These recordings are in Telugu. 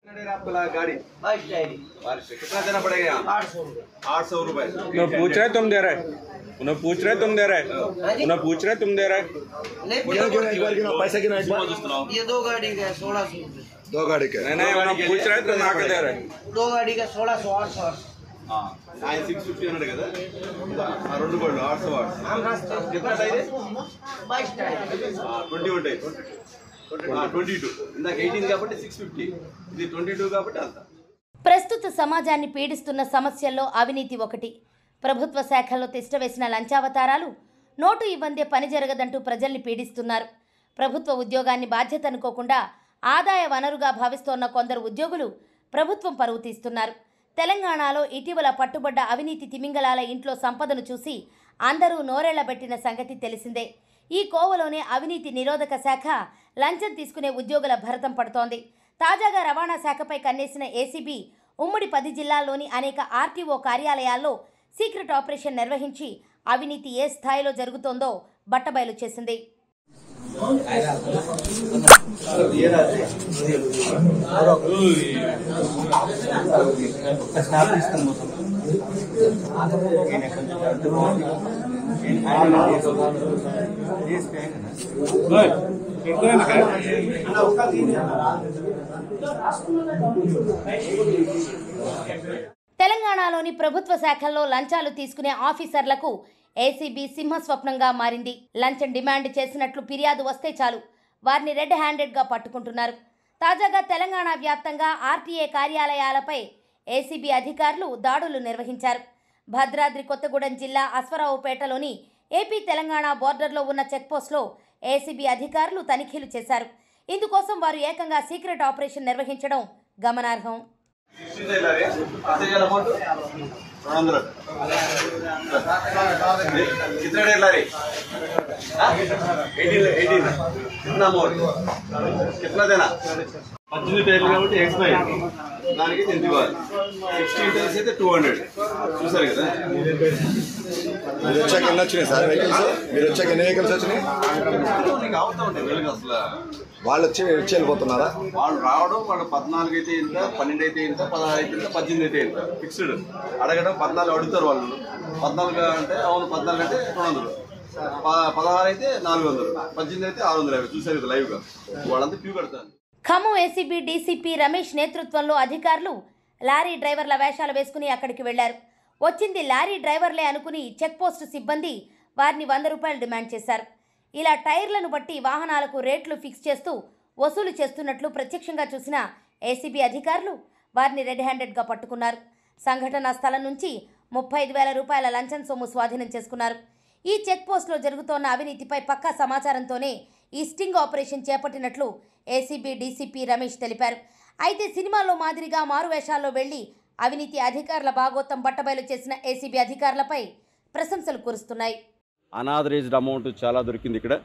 गाड़ी कितना देना पड़ेगा यहाँ? 800 रुपए। उन्हें पूछ रहे तुम दे रहे, उन्हें पूछ रहे तुम दे रहे, उन्हें पूछ रहे तुम दे रहे। पैसा कितना ये 2 गाड़ी का 1600 रुपए। 2 गाड़ी के नहीं उन्हें पूछ रहे तुम आके दे रहे। 2 गाड़ी का 1600 800। 650 అన్నాడు కదా ఆ రెండు గోల్డ్ 800 వాట్స్ कितना टायर है 22 टायर 21 टायर 22 ఇందాక 18 కాబట్టి 650 ఇది 22 కాబట్టి అంత ప్రస్తుత సమాజాన్ని పీడిస్తున్న సమస్యల్లో అవినీతి ఒకటి. ప్రభుత్వ శాఖల్లో తిష్టవేసిన లంచావతారాలు, నోటు ఇవ్వందే పని జరగదంటూ ప్రజల్ని పీడిస్తున్నారు. ప్రభుత్వ ఉద్యోగాన్ని బాధ్యత అనుకోకుండా ఆదాయ వనరుగా భావిస్తోన్న కొందరు ఉద్యోగులు ప్రభుత్వం పరువు తీస్తున్నారు. తెలంగాణలో ఇటీవల పట్టుబడ్డ అవినీతి తిమింగలాల ఇంట్లో సంపదను చూసి అందరూ నోరెళ్లబెట్టిన సంగతి తెలిసిందే. ఈ కోవలోనే అవినీతి నిరోధక శాఖ లంచం తీసుకునే ఉద్యోగుల భరతం పడుతోంది. తాజాగా రవాణా శాఖపై కన్నేసిన ఏసీబీ ఉమ్మడి 10 జిల్లాల్లోని అనేక ఆర్టీఓ కార్యాలయాల్లో సీక్రెట్ ఆపరేషన్ నిర్వహించి అవినీతి ఏ స్థాయిలో జరుగుతోందో బట్టబయలు చేసింది. తెలంగాణలోని ప్రభుత్వ శాఖల్లో లంచాలు తీసుకునే ఆఫీసర్లకు ఏసీబీ సింహస్వప్నంగా మారింది. లంచం డిమాండ్ చేసినట్లు ఫిర్యాదు వస్తే చాలు వారిని రెడ్ హ్యాండెడ్గా పట్టుకుంటున్నారు. తాజాగా తెలంగాణ వ్యాప్తంగా ఆర్టీఏ కార్యాలయాలపై ఏసీబీ అధికారులు దాడులు నిర్వహించారు. భద్రాద్రి కొత్తగూడెం జిల్లా అశ్వరావుపేటలోని ఏపీ తెలంగాణ బోర్డర్లో ఉన్న చెక్పోస్ట్లో ఏసీబీ అధికారులు తనిఖీలు చేశారు. ఇందుకోసం వారు ఏకంగా సీక్రెట్ ఆపరేషన్ నిర్వహించడం గమనార్హం. कितना डेढ़ ला रही 18 कितना मोर कितना देना 18 టైర్లు కాబట్టి ఎక్స్పైర్ దానికి ఎంత ఇవ్వాలి 16 టైర్స్ అయితే 200 చూసారు కదా మీరు వచ్చాక ఎన్ని వచ్చినాయి సార్ వెహికల్స్ మీరు వచ్చాక ఎన్ని వెహికల్స్ వచ్చినాయి నీకు అవుతా ఉంటాయి వెలుగు అసలు వాళ్ళు వచ్చి వెళ్ళిపోతున్నారా వాళ్ళు రావడం వాళ్ళు 14 అయితే ఇంత 12 అయితే ఇంత 16 అయితే ఇంత 18 అయితే ఇంత ఫిక్స్డ్ అడగడం 14 అడుగుతారు వాళ్ళు 14 అంటే అవును 14 అంటే 200 16 అయితే 400 18 అయితే 650 చూసారు కదా లైవ్ గా వాళ్ళంతా క్యూ కడతారు. ఖమ్మం ఏసీబీ డీసీపీ రమేష్ నేతృత్వంలో అధికారులు లారీ డ్రైవర్ల వేషాలు వేసుకుని అక్కడికి వెళ్లారు. వచ్చింది లారీ డ్రైవర్లే అనుకుని చెక్పోస్టు సిబ్బంది వారిని 100 రూపాయలు డిమాండ్ చేశారు. ఇలా టైర్లను బట్టి వాహనాలకు రేట్లు ఫిక్స్ చేస్తూ వసూలు చేస్తున్నట్లు ప్రత్యక్షంగా చూసిన ఏసీబీ అధికారులు వారిని రెడ్ హ్యాండెడ్గా పట్టుకున్నారు. సంఘటనా స్థలం నుంచి 35,000 రూపాయల లంచం సొమ్ము స్వాధీనం చేసుకున్నారు. ఈ చెక్పోస్టులో జరుగుతోన్న అవినీతిపై పక్కా సమాచారంతోనే ఈ స్టింగ్ ఆపరేషన్ చేపట్టినట్లు ఏసీబీ డీసీపీ రమేష్ తెలిపారు. అయితే సినిమాల్లో మాదిరిగా మారువేషాల్లో వెళ్లి అవినీతి అధికారుల భాగోతం బట్టబయలు చేసిన ఏసీబీ అధికారులపై ప్రశంసలు కురుస్తున్నాయి. అనాథరైజ్డ్ అమౌంట్ చాలా దొరికింది ఇక్కడ.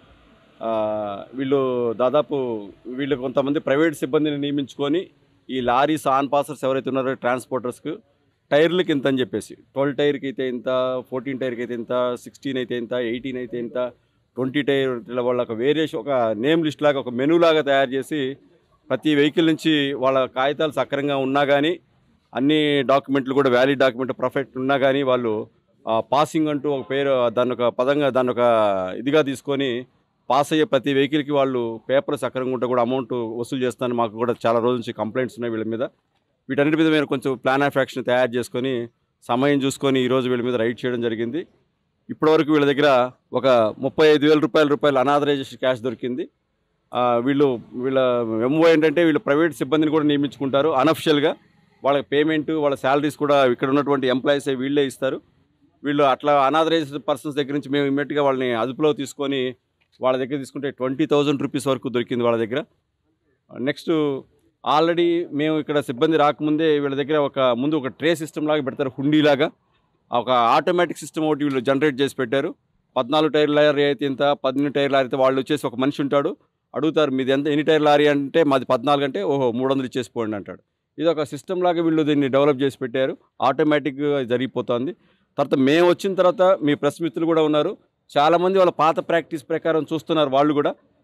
వీళ్ళు కొంతమంది ప్రైవేట్ సిబ్బందిని నియమించుకొని ఈ లారీస్ ఆన్ పాసర్స్ ఎవరైతే ఉన్నారో ట్రాన్స్పోర్టర్స్కు టైర్లకి ఇంత అని చెప్పేసి 12 టైర్కి అయితే ఇంత 14 టైర్కి అయితే ఇంత 16 అయితే ఇంత 18 అయితే ఇంత 20 టైర్ల వాళ్ళకి వేరియేషన్ ఒక నేమ్ లిస్ట్ లాగా ఒక మెనూ లాగా తయారు చేసి ప్రతి వెహికల్ నుంచి వాళ్ళ కాగితాలు సక్రమంగా ఉన్నా కానీ అన్ని డాక్యుమెంట్లు కూడా వ్యాలిడ్ డాక్యుమెంట్ పర్ఫెక్ట్ ఉన్నా కానీ వాళ్ళు పాసింగ్ అంటూ ఒక పేరు దాన్ని ఒక పదంగా దాన్ని ఒక ఇదిగా తీసుకొని పాస్ అయ్యే ప్రతి వెహికల్కి వాళ్ళు పేపర్ సక్రమంగా ఉంటే కూడా అమౌంట్ వసూలు చేస్తానని మాకు కూడా చాలా రోజుల నుంచి కంప్లైంట్స్ ఉన్నాయి వీళ్ళ మీద. వీటన్నిటి మీద మేము కొంచెం ప్లాన్ ఆఫ్ యాక్షన్ తయారు చేసుకొని సమయం చూసుకొని ఈరోజు వీళ్ళ మీద రైడ్ చేయడం జరిగింది. ఇప్పటివరకు వీళ్ళ దగ్గర ఒక 35,000 రూపాయలు అనాథరైజేషన్ క్యాష్ దొరికింది. వీళ్ళ ఎంఓ ఏంటంటే వీళ్ళు ప్రైవేట్ సిబ్బందిని కూడా నియమించుకుంటారు అనఫిషియల్గా. వాళ్ళ పేమెంట్ వాళ్ళ శాలరీస్ కూడా ఇక్కడ ఉన్నటువంటి ఎంప్లాయీస్ వీళ్ళే ఇస్తారు. వీళ్ళు అట్లా అనాథరైజ్డ్ పర్సన్స్ దగ్గర నుంచి మేము ఇమ్మీడియట్గా వాళ్ళని అదుపులో తీసుకొని వాళ్ళ దగ్గర తీసుకుంటే 20,000 రూపీస్ వరకు దొరికింది వాళ్ళ దగ్గర. నెక్స్ట్ ఆల్రెడీ మేము ఇక్కడ సిబ్బంది రాకముందే వీళ్ళ దగ్గర ముందు ఒక ట్రే సిస్టమ్ లాగా పెడతారు, హుండీలాగా ఒక ఆటోమేటిక్ సిస్టమ్ ఒకటి వీళ్ళు జనరేట్ చేసి పెట్టారు. 14 టైర్ లారీ అయితే ఇంత 18 టైర్ లారీ అయితే వాళ్ళు వచ్చేసి ఒక మనిషి ఉంటాడు, అడుగుతారు మీది ఎంత ఎన్ని టైర్ లారీ అంటే మాది 14 అంటే ఓహో 300 ఇచ్చేసిపోండి అంటాడు. ఇది ఒక సిస్టమ్ లాగా వీళ్ళు దీన్ని డెవలప్ చేసి పెట్టారు, ఆటోమేటిక్గా జరిగిపోతుంది. తర్వాత మేము వచ్చిన తర్వాత మీ ప్రెస్ మిత్రులు కూడా ఉన్నారు, చాలామంది వాళ్ళ పాత ప్రాక్టీస్ ప్రకారం చూస్తున్నారు. వాళ్ళు కూడా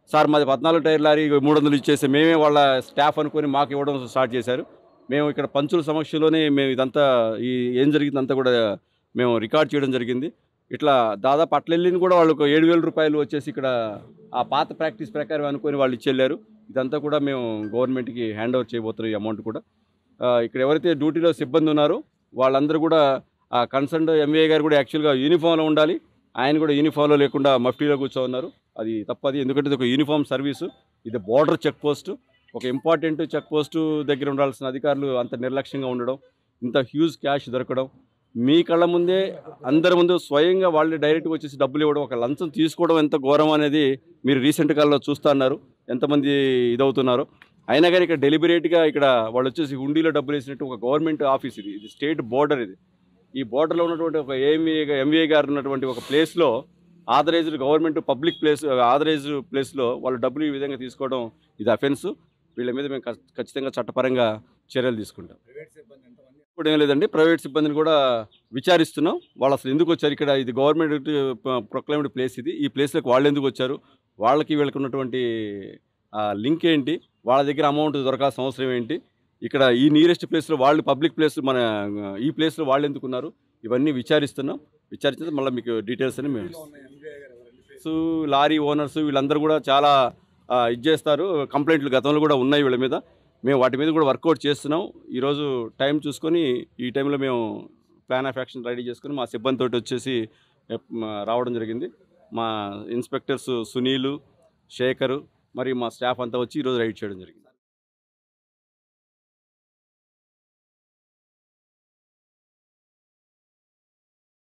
సార్ మాది 14 టైర్ లారీ 300 ఇచ్చేసి మేమే వాళ్ళ స్టాఫ్ అనుకొని మాకు ఇవ్వడం స్టార్ట్ చేశారు. మేము ఇక్కడ పంచుల సమక్షంలోనే మేము ఇదంతా ఏం జరిగిందంతా కూడా మేము రికార్డ్ చేయడం జరిగింది. ఇట్లా దాదాపు అట్లెళ్ళింది కూడా వాళ్ళకు 7,000 రూపాయలు వచ్చేసి ఇక్కడ ఆ పాత ప్రాక్టీస్ ప్రకారం అనుకొని వాళ్ళు ఇచ్చెళ్ళారు. ఇదంతా కూడా మేము గవర్నమెంట్కి హ్యాండ్ ఓవర్ చేయబోతున్నాం ఈ అమౌంట్ కూడా. ఇక్కడ ఎవరైతే డ్యూటీలో సిబ్బంది ఉన్నారో వాళ్ళందరూ కూడా ఆ కన్సర్న్ ఎంవీఏ గారు కూడా యాక్చువల్గా యూనిఫామ్లో ఉండాలి. ఆయన కూడా యూనిఫామ్లో లేకుండా మఫ్టీలో కూర్చోన్నారు. అది తప్పది, ఎందుకంటే ఇది ఒక యూనిఫామ్ సర్వీసు. ఇది బోర్డర్ చెక్ పోస్టు, ఒక ఇంపార్టెంట్ చెక్ పోస్టు దగ్గర ఉండాల్సిన అధికారులు అంత నిర్లక్ష్యంగా ఉండడం, ఇంత హ్యూజ్ క్యాష్ దొరకడం, మీ కళ్ళ ముందే అందరి ముందు స్వయంగా వాళ్ళే డైరెక్ట్గా వచ్చేసి డబ్బులు ఇవ్వడం, ఒక లంచం తీసుకోవడం ఎంత ఘోరం అనేది మీరు రీసెంట్ కాలంలో చూస్తున్నారు ఎంతమంది ఇదవుతున్నారు. అయినా కానీ ఇక్కడ డెలిబరేట్గా ఇక్కడ వాళ్ళు వచ్చేసి హుండీలో డబ్బులు వేసినట్టు ఒక గవర్నమెంట్ ఆఫీస్ ఇది స్టేట్ బోర్డర్. ఈ బోర్డర్లో ఉన్నటువంటి ఒక ఎంవీఏ గారు ఉన్నటువంటి ఒక ప్లేస్లో authorised government public place authorised ప్లేస్లో వాళ్ళు డబ్బులు ఈ విధంగా తీసుకోవడం ఇది అఫెన్స్. వీళ్ళ మీద మేము ఖచ్చితంగా చట్టపరంగా చర్యలు తీసుకుంటాం. ఇప్పుడు ఏం లేదండి, ప్రైవేట్ సిబ్బందిని కూడా విచారిస్తున్నాం. వాళ్ళు అసలు ఎందుకు వచ్చారు ఇక్కడ, ఇది గవర్నమెంట్ ప్రొక్లైమ్డ్ ప్లేస్, ఈ ప్లేస్లోకి వాళ్ళు ఎందుకు వచ్చారు, వాళ్ళకి వీళ్ళకి ఉన్నటువంటి లింక్ ఏంటి, వాళ్ళ దగ్గర అమౌంట్ దొరకాల్సిన అవసరం ఏంటి, ఇక్కడ ఈ నియరెస్ట్ ప్లేస్లో వాళ్ళు పబ్లిక్ ప్లేస్ మన ఈ ప్లేస్లో వాళ్ళు ఎందుకున్నారు, ఇవన్నీ విచారిస్తున్నాం. విచారించితే మళ్ళీ మీకు డీటెయిల్స్ అని మేము లారీ ఓనర్స్ వీళ్ళందరూ కూడా చాలా ఇది చేస్తారు. కంప్లైంట్లు గతంలో కూడా ఉన్నాయి వీళ్ళ మీద. మేము వాటి మీద కూడా వర్కౌట్ చేస్తున్నాం. ఈరోజు టైం చూసుకొని ఈ టైంలో మేము ప్లాన్ ఆఫ్ యాక్షన్ రెడీ చేసుకొని మా సిబ్బందితో వచ్చేసి రావడం జరిగింది. మా ఇన్స్పెక్టర్స్ సునీలు, శేఖరు, మరి మా స్టాఫ్ అంతా వచ్చి ఈరోజు రైడ్ చేయడం జరిగింది.